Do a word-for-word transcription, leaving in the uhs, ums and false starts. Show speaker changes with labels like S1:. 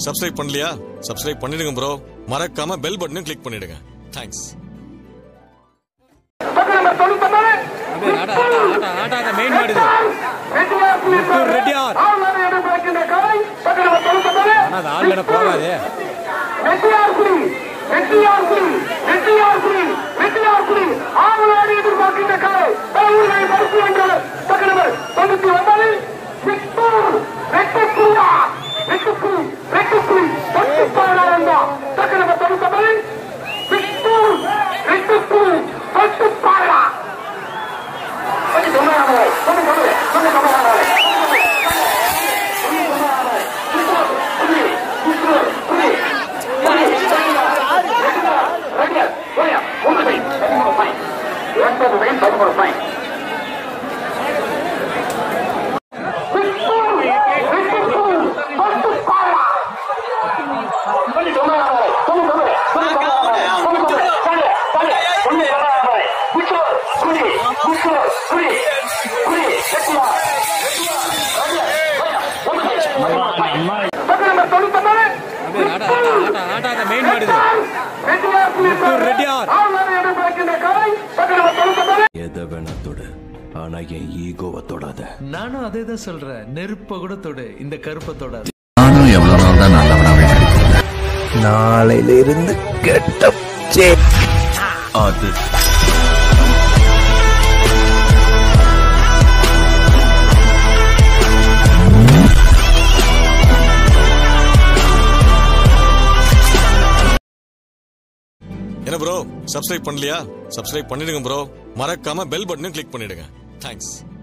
S1: Subscribe பண்ணலையா? Subscribe பண்ணிடுங்க bro. மறக்காம பெல் பட்டனையும் கிளிக் பண்ணிடுங்க. தேங்க்ஸ்.
S2: நானும் அதே தான் சொல்றேன். நெருப்ப கூட தொடு, இந்த கருப்பை தொடாது.
S3: நானும் எவ்வளவு நாள் தான் நல்லவனாவே நடிக்கிறேன். நாளையில இருந்து கெட்ட அது
S1: என்ன ப்ரோ, சப்ஸ்கிரைப் பண்ணலையா? சப்ஸ்கிரைப் பண்ணிடுங்க ப்ரோ. மறக்காம பெல் பட்டனையும் கிளிக் பண்ணிடுங்க. தேங்க்ஸ்.